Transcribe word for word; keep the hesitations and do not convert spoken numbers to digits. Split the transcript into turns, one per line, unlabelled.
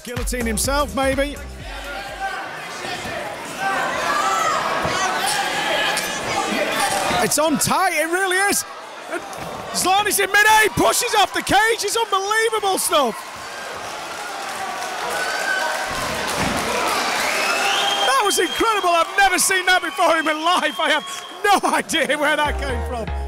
Guillotine himself, maybe. It's on tight, it really is. Zlani's in mid-air, he pushes off the cage, it's unbelievable stuff. That was incredible, I've never seen that before in my life. I have no idea where that came from.